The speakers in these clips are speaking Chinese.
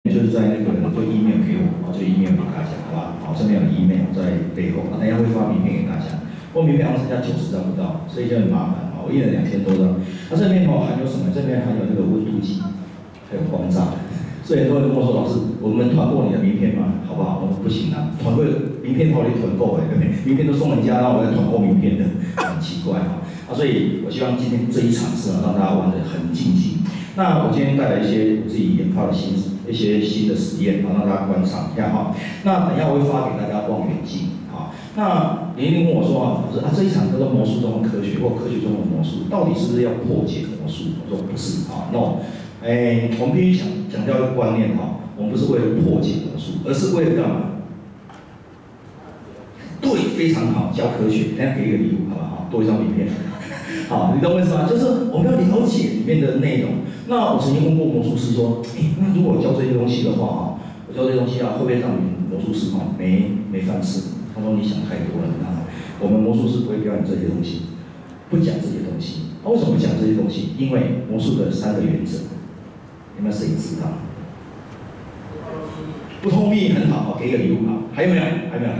就是在那个就 email 给我，就 email 给大家，好吧？好，这边有 email 在背后，等一下会发名片给大家。不过名片好像剩下90张不到，所以就很麻烦啊。我印了2000多张。它这边含有什么？这边含有那个温度计，还有光栅。所以很多人跟我说，老师，我们团购你的名片吗？好不好？我说不行啊，团购名片好你团购对不对？名片都送人家，然后我在团购名片的，很奇怪啊。所以我希望今天这一场是让大家玩得很尽兴。那我今天带来一些我自己研发的一些新的实验，让大家观赏一下哈。那等一下我会发给大家望远镜啊。那你一定问我说啊，老师这一场叫做魔术中的科学或科学中的魔术，到底是不是要破解魔术？我说不是啊 ，no。我们必须强调一个观念哈，我们不是为了破解魔术，而是为了干嘛？对，非常好，教科学。等下给一个礼物好不好？多一张名片。好，你懂我意思吗？就是我们要了解里面的内容。那我曾经问过魔术师说，那如果我教这些东西的话我教这些东西会不会让你们魔术师没饭吃？他说你想太多了，我们魔术师不会表演这些东西，不讲这些东西。为什么不讲这些东西？因为魔术的3个原则。有没有谁知道？不透明很好，给一个礼物好。还有没有？还没有。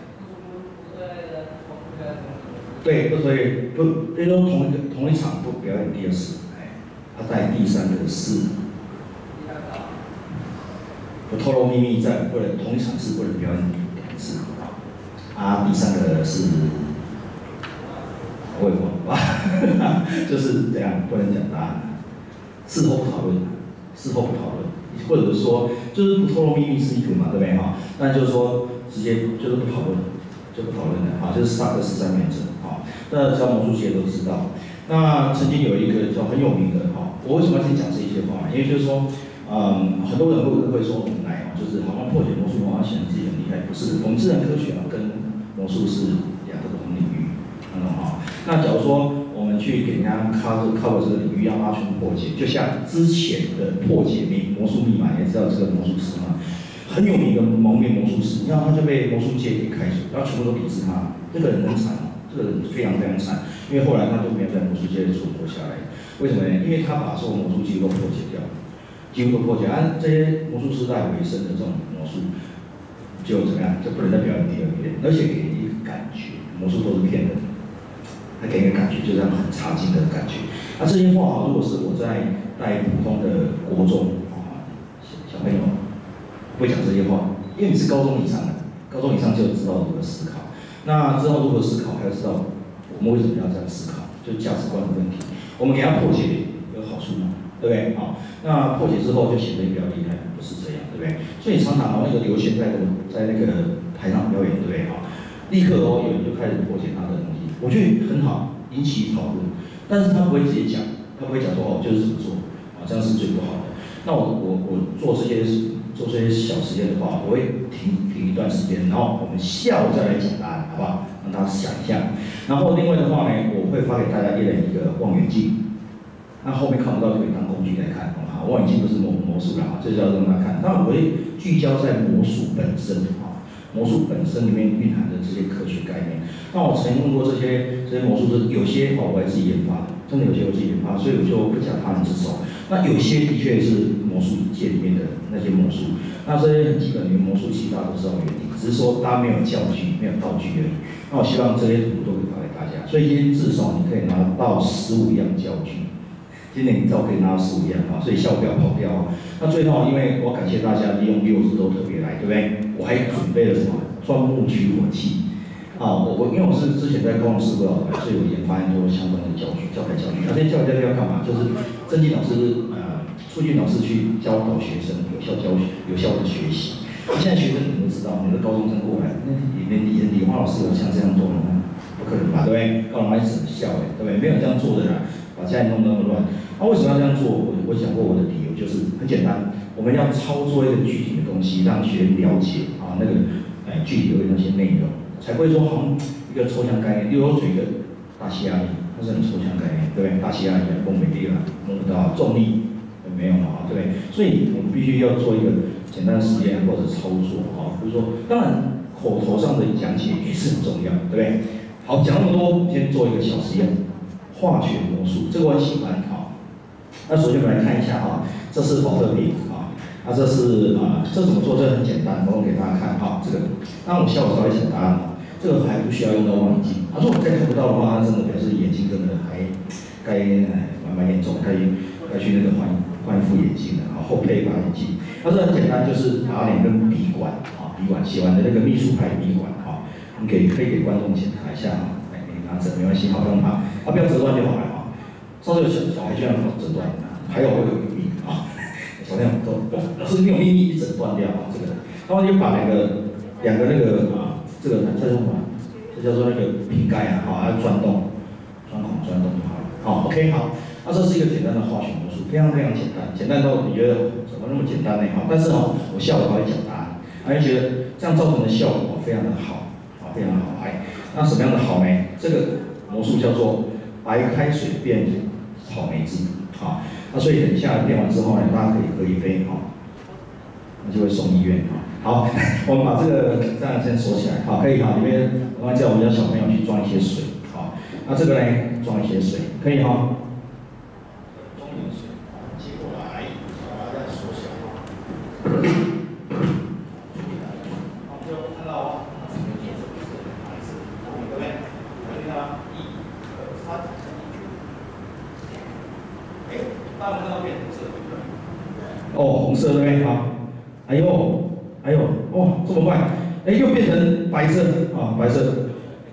对，不可以，比如说同一场不表演第2次，在第3个是不透露秘密，在不能同一场是不能表演2次，第3个是我也忘了，就是这样，不能讲答案，事后不讨论。事后不讨论，或者说就是不透露秘密是一个嘛，对不对哈？那就是说直接就是不讨论，就不讨论了啊，就是3个13原则啊。那教魔术界都知道。那曾经有一个叫很有名的哈，我为什么要先讲这些话？因为就是说，很多人会说我们来就是好像破解魔术好像显得自己很厉害，不是？我们自然科学跟魔术是2个不同领域，那假如说我们去给人家 cover 这个领域，让他全部破解，就像之前的破解魔术密码，也知道这个魔术师嘛，很有名的蒙面魔术师，然后他就被魔术界给开除，然后全部都抵制他。这个人很惨，这个人非常非常惨，因为后来他就没有在魔术界存活下来。为什么呢？因为他把所有魔术几乎都破解掉，几乎都破解。这些魔术师在为生的这种魔术，就怎么样？就不能再表演第2遍，而且给一个感觉，魔术都是骗人的。他给你的感觉就这样很差劲的感觉。那这些话如果是我在带普通的国中小朋友，不讲这些话，因为你是高中以上的，高中以上就知道如何思考。那知道如何思考，还要知道我们为什么要这样思考，就价值观的问题。我们给他破解有好处吗？对不对？那破解之后就显得比较厉害，不是这样，对不对？所以常常那个刘谦在那个台上表演，对不对？立刻有人就开始破解他的东西。我觉得很好，引起讨论，但是他不会直接讲，他不会讲说就是怎么做，这样是最不好的。那我做这些小实验的话，我会停一段时间，然后我们下午再来讲答案，好不好？让大家想一下。然后另外的话呢，我会发给大家一人一个望远镜，那后面看不到就可以当工具来看，望远镜不是魔术啦，这就要让大家看。当然我会聚焦在魔术本身。魔术本身里面蕴含的这些科学概念，那我曾经问过这些魔术师，有些我还自己研发的，真的有些我自己研发，所以我就不假他人之手。那有些的确是魔术界里面的那些魔术，那这些很基本的魔术其实大家都知道原理，只是说大家没有教具、没有道具而已。那我希望这些图都可以发给大家，所以今天至少你可以拿到15样教具。今年你照可以拿到15样所以效不要跑掉那最后，因为我感谢大家利用6日都特别来，对不对？我还准备了什么钻木取火器因为我是之前在高雄市辅导团，所以我研发很多相关的教材教具。这些教材要干嘛？就是曾经老师、促进老师去教导学生有效的学习。现在学生你都知道，你的高中生过来，连理化老师有像这样做的吗？不可能吧，对不对？高中还是很笑对不对？没有这样做的啦，把家里弄得那么乱。那为什么要这样做？我讲过我的理由，就是很简单，我们要操作一个具体的东西，让学员了解那个具体的那些内容，才不会说好像一个抽象概念。例如我举一个大气压力，它是很抽象概念，对不对？大气压力风没力了，弄不到重力没有嘛，对不对？所以我们必须要做一个简单的实验或者操作比如说，当然口头上的讲解也是很重要，对不对？好，讲那么多，我们先做一个小实验，化学魔术，这个我很喜欢那首先我们来看一下这是保特瓶这是这怎么做？这很简单，我给大家看哈。这个，那我下午稍微讲答案哦。这个还不需要用到望远镜。如果再看不到的话，那真的表示眼睛真的还该蛮严重，该去那个换一副眼镜的，后配一把眼镜。这很简单，就是把两根笔管笔管写完的那个秘书牌笔管你可以给观众检查一下你拿着没关系，用它，不要折断就好了上次有小孩居然折断，还有我有秘密小朋友是没有秘密一整断掉这个，然后就把两个那个这个叫什么？这叫做那个瓶盖要钻洞就好了。OK 好，这是一个简单的化学魔术，非常简单，简单到你觉得怎么那么简单呢？但是我下午还会讲答案，就觉得这样造成的效果非常的好，非常好。那什么样的好呢？这个魔术叫做白开水变草莓汁，所以等一下变完之后呢，大家可以喝一杯那就会送医院好，我们把这个这样先锁起来，可以里面我刚才叫我们家小朋友去装一些水，那这个呢装一些水，可以装一点水，接过来，把它这样锁起来。最后看到它整个颜色不是白色，对不对？看到1、2、3，大家看到变红色，红色对不对？这么快，又变成白色白色，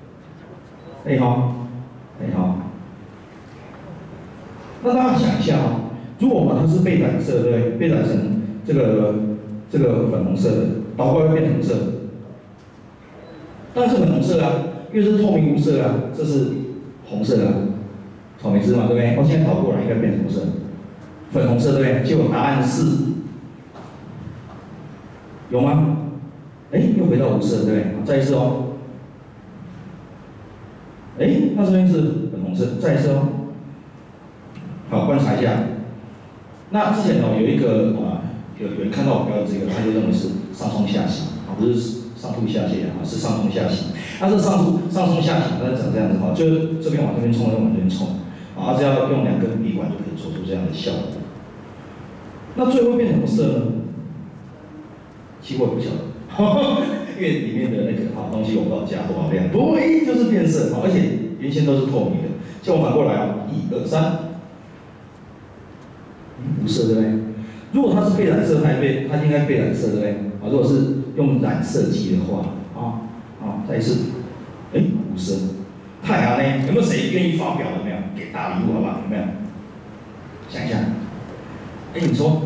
那大家想一下如果把它是被染色，对不对？被染成这个粉红色的，倒过来会变红色，当然是粉红色因为是透明无色这是红色草莓汁嘛，对不对？现在倒过来应该变红色，粉红色，对不对？结果答案是，有吗？又回到无色，对不对？再一次那这边是粉红色，再一次好，观察一下。那之前有一个有人看到我标的这个，他就认为是上冲下洗不是上吐下泻是上冲下洗。这上冲下洗，它长这样子就是这边往这边冲，往这边冲只要用两根笔管就可以做出这样的效果。那最后变什么色呢？其实我也不晓得，因为里面的那个东西我不知道加多少量，不过就是变色而且原先都是透明的。叫我反过来1、2、3，无色对不对？如果它是被染色，它应该被染色对不对？如果是用染色剂的话，再一次，无色。太好呢，有没有谁愿意发表？有没有？给大礼物好不好？有没有？想一下。你说。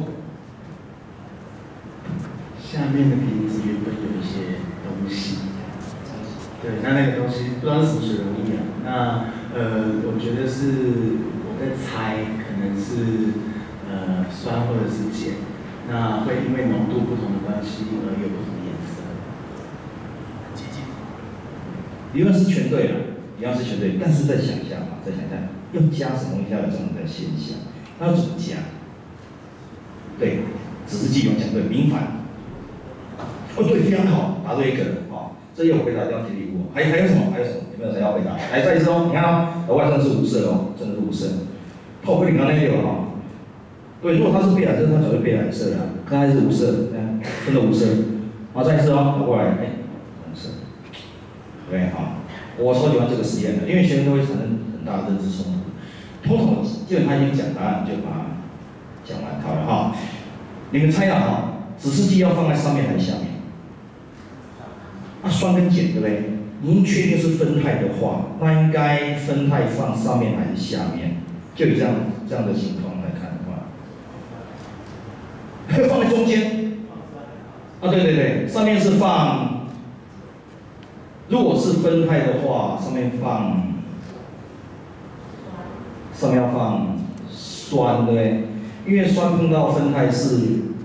下面的瓶子原本有一些东西，对，那个东西不知道是什么水溶液那我觉得是我在猜，可能是酸或者是碱，那会因为浓度不同的关系而有不同的颜色。接近。 理论是全对了，一样是全对，但是再想一下要加什么东西才有这种的现象？那要怎么加？对，只是基本讲对，明矾。对，非常好，答对一个这又回答掉题礼物。还有什么？有没有谁要回答？来，再一次你看额外真的是无色真的是无色。透灰你刚才有对，如果它是被染色，它早就被染色了。刚才是无色，真的无色。再一次倒过来，红色。对我超喜欢这个实验的，因为学生都会产生很大的认知冲突。通常基本上已经讲答案，就把它讲完好了你们猜指示剂要放在上面还是下面？酸跟碱对不对？您确定是酚酞的话，那应该酚酞放上面还是下面？就以这样的情况来看的话，放在中间。对，上面是放，如果是酚酞的话，上面要放酸，对不对？因为酸碰到酚酞是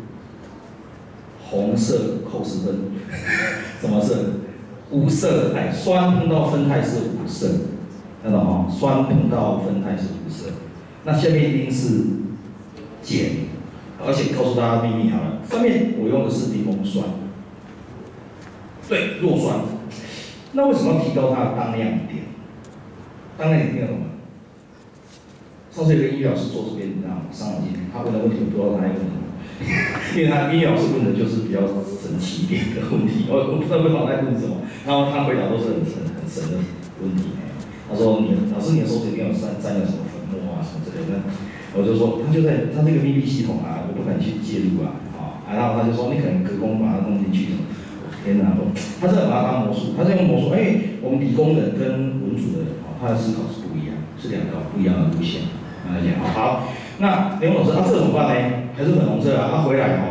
红色扣10分，什么色？无色。酸碰到酚酞是无色，看到酸碰到酚酞是无色。那下面一定是碱，而且告诉大家秘密好了，上面我用的是柠檬酸，对，弱酸。那为什么要提高它的当量点？当量点听得懂吗？上次有个医疗师坐这边，伤脑筋，他问的问题我不知道他在问什么。 因为他英语老师问的就是比较神奇一点的问题，我不知道对方在问什么，然后他回答都是很神的问题。他说老师你的手指里面有沾了什么粉末啊什么之类的，我就说他就在他这个密闭系统啊，我不敢去介入啊，然后他就说你可能隔空把它弄进去。天哪！他真的把它当魔术，他在用魔术。我们理工人跟文组的人，他的思考是不一样，是两条不一样的路线。来讲，好，那联盟老师，这怎么办呢？还是粉红色啊？他回来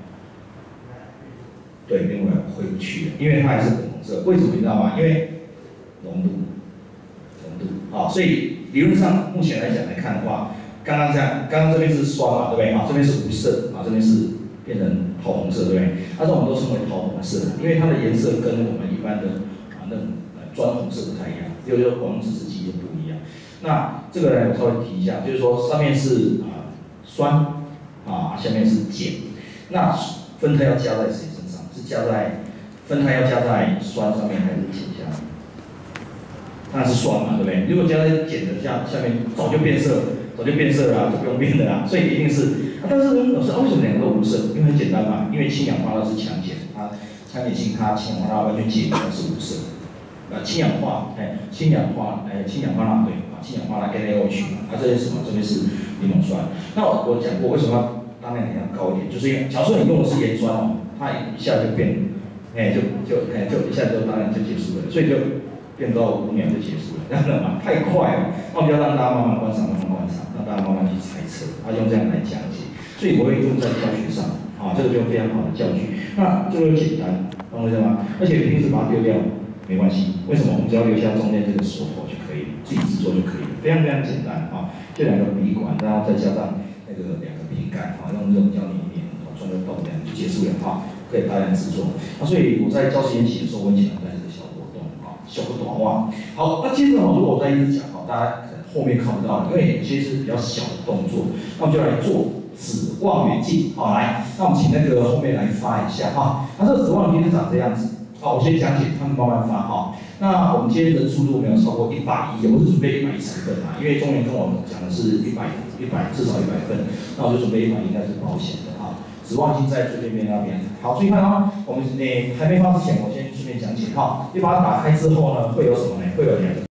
对，另外回不去了，因为它还是粉红色。为什么你知道吗？因为浓度，所以理论上目前来讲来看的话，刚刚这边是酸嘛，对不对？这边是无色，这边是变成桃红色，对不对？这我们都称为桃红色，因为它的颜色跟我们一般的那种砖红色不太一样，就是光子之基就不一样。那这个呢，我稍微提一下，就是说上面是酸下面是碱，那酚酞要加在谁身上？是加在酚酞要加在酸上面还是碱下面？当然是酸嘛，对不对？如果加在碱的下面，早就变色了，就不用变的啦。所以一定是，但是老师为什么两个都无色？因为很简单嘛，因为氢氧化钠是强碱，它强碱性它氢氧化钠完全解它是无色。氢氧化钠对，氢氧化钠 NaOH 这是什么？这边是柠檬酸。那我讲过为什么要当然你要高一点，就是因为假如说你用的是盐酸它一下就变，就一下就当然就结束了，所以就变到5秒就结束了，这样的嘛，太快了。那我们要让大家慢慢观察，让大家慢慢去猜测，用这样来讲解，所以我会用在教学上，这个就非常好的教具。那这个简单，懂我意思吗？而且平时把它丢掉没关系，为什么？我们只要留下中间这个锁头就可以了，自己制作就可以了，非常简单就2个笔管，然后再加上那个2个瓶盖用这种胶黏一点装个洞这样就结束了可以大量制作。所以我在教实验写的时候，我很喜欢带这个小活动小个短话。好，那接着如果我再一直讲大家可能后面看不到，因为有些是比较小的动作，那我们就来做指望远镜。来，那我们请那个后面来发一下那这个指望远镜是长这样子。我先讲解，他们慢慢发那我们今天的速度没有超过110，我是准备110分因为中原跟我讲的是100至少100分，那我就准备100应该是保险的指望镜在最边边那边。好，注意看我们还没发之前，我先顺便讲解你把它打开之后呢，会有什么呢？会有2个